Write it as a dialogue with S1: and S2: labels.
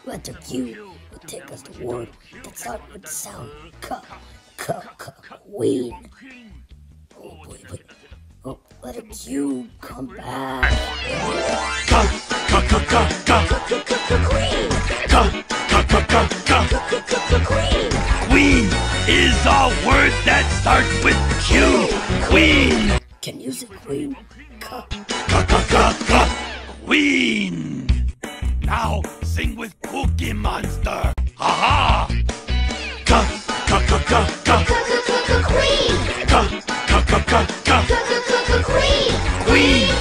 S1: Letter Q will take us to word that starts with the sound queen. Oh boy, but letter Q, come back.
S2: Queen is a word that starts with Q. Queen.
S1: Can you say queen?
S2: Queen. Now sing with Cookie Monster. Ha ha. Queen. Queen.